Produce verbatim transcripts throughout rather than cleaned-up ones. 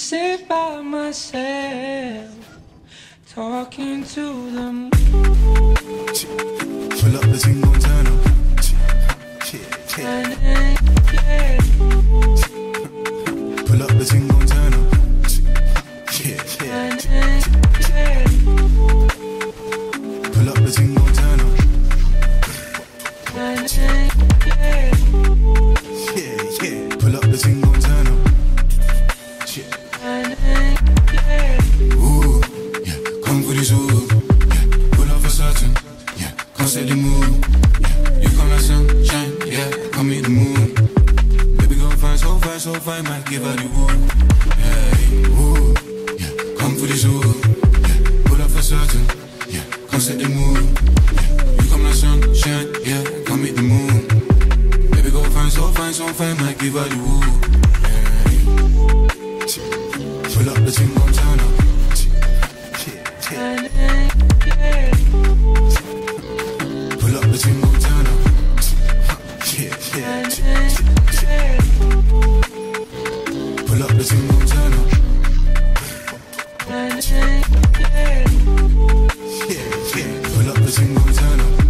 sit by myself, talking to the moon. Pull up the thing, gon' turn up. Yeah, yeah. Pull up the thing, gon' turn up. Yeah, yeah. Pull up the thing, gon' turn up. Yeah, yeah. Pull up the thing, gon' turn up. Ooh, yeah. Come for this ooh. Yeah. Pull up for certain. Yeah. Come set the mood. Yeah. You come like sunshine. Yeah. Come meet the moon. Baby go fine, so fine, so fine. Might give her the woo. Yeah. Ooh, yeah. Come for this ooh. Yeah. Pull up for certain. Yeah. Come set the mood. Yeah. You come like sunshine. Yeah. Come meet the moon. Baby go fine, so fine, so fine. Might give her the woo. Pull up the thing, gon' turn up. Pull up the thing, gon' turn up. Pull up the thing, gon' turn up. Pull up the thing, gon' turn up.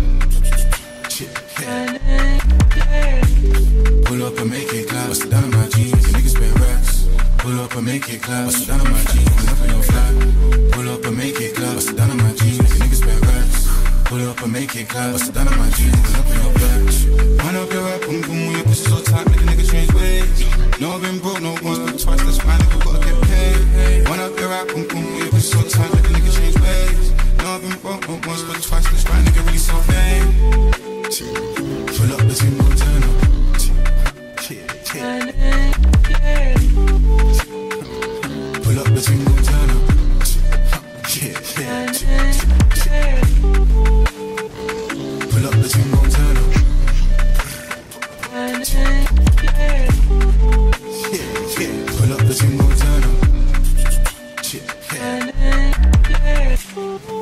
Pull up and make it clap. Bust it down on my jeans, the niggas spend racks. Pull up and make it clap. Bust it down on my jeans, pull up on your flat. Pull up and make it clap. Bust it down on my jeans, the niggas spend racks. Pull up and make it clap. Bust it down on my jeans, pull up on your flat. Wind up your rap, boom boom, your pussy so tight, make a nigga change ways. No, I've been broke, no once but twice, that's why nigga gotta get paid. Wind up your rap, boom boom, your pussy so tight, make a nigga change ways. No, I've been broke, no once but twice, that's why nigga really so vain. Pull up the thing, gon' turn up. Pull up the thing, gon' turn up. Pull up the thing, gon' turn up. Pull up the thing, gon' turn up.